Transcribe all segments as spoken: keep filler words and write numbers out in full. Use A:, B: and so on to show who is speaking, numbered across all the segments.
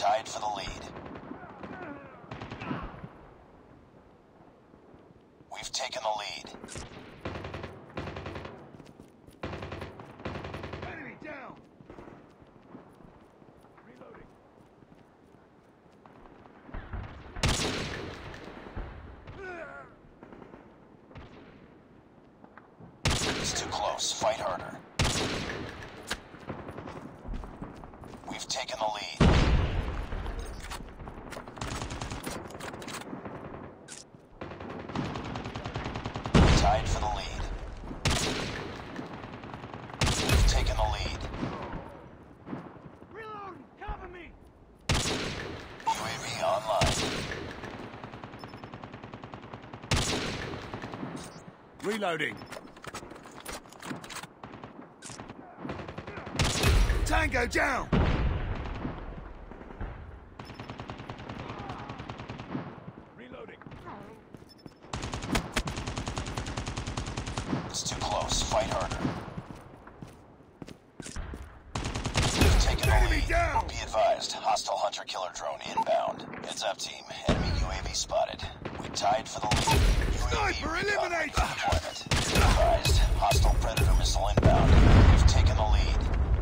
A: tied for the lead. We've taken the lead.
B: Enemy down! Reloading.
A: It's too close. Fight harder. We've taken the lead. Tied for the lead. We've taken the lead.
B: Reloading! Cover me!
A: U A V online.
B: Reloading. Tango down! Reloading.
A: It's too close. Fight harder. We've taken the
B: Enemy
A: lead.
B: down!
A: Be advised. Hostile hunter-killer drone inbound. Heads up, team. Enemy U A V spotted. We tied for the lead. U A V
B: Sniper eliminated!
A: deployment. Be advised. Hostile Predator missile inbound. We've taken the lead.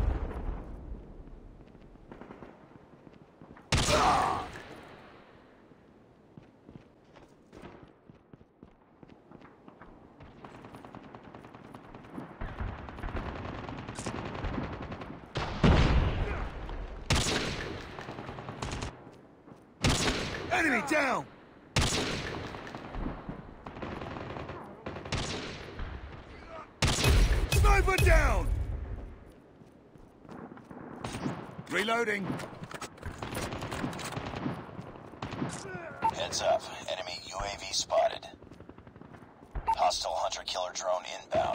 B: Enemy down! Sniper down! Reloading.
A: Heads up. Enemy U A V spotted. Hostile hunter-killer drone inbound.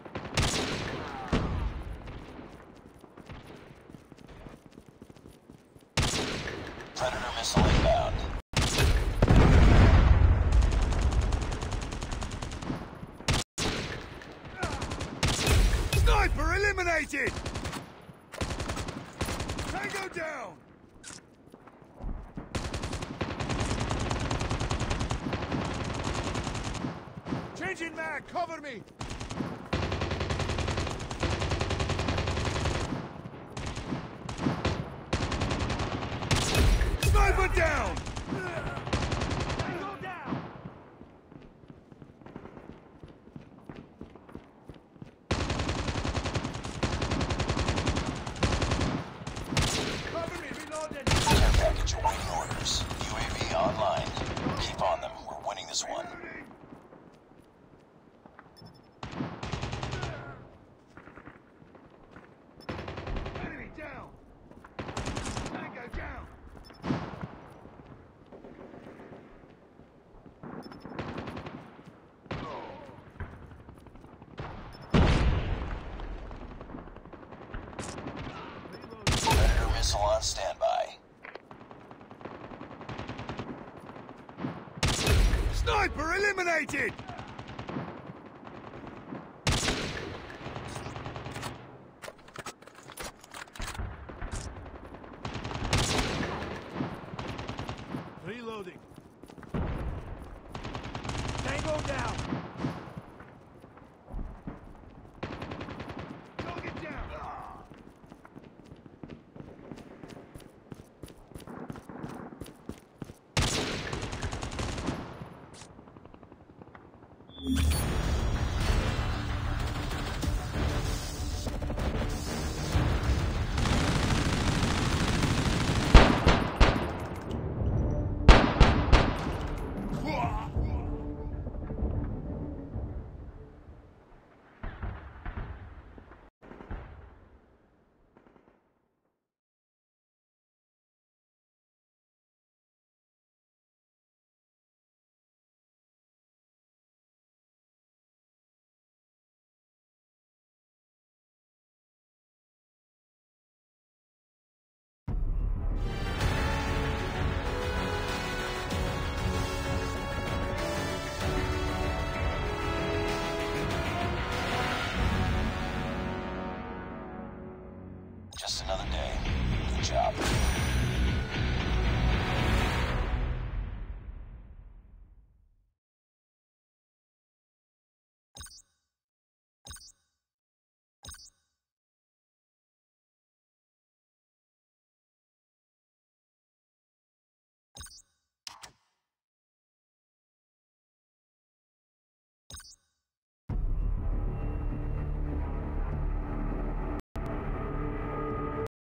A: Predator missile inbound.
B: Sniper eliminated! Tango down! Changing mag, cover me! Sniper down! Tango down! Cover me, reloading!
A: Care package awaiting orders. U A V online. Keep on them. We're winning this one.
B: Enemy down! Tango down!
A: Predator missile on standby.
B: Sniper eliminated!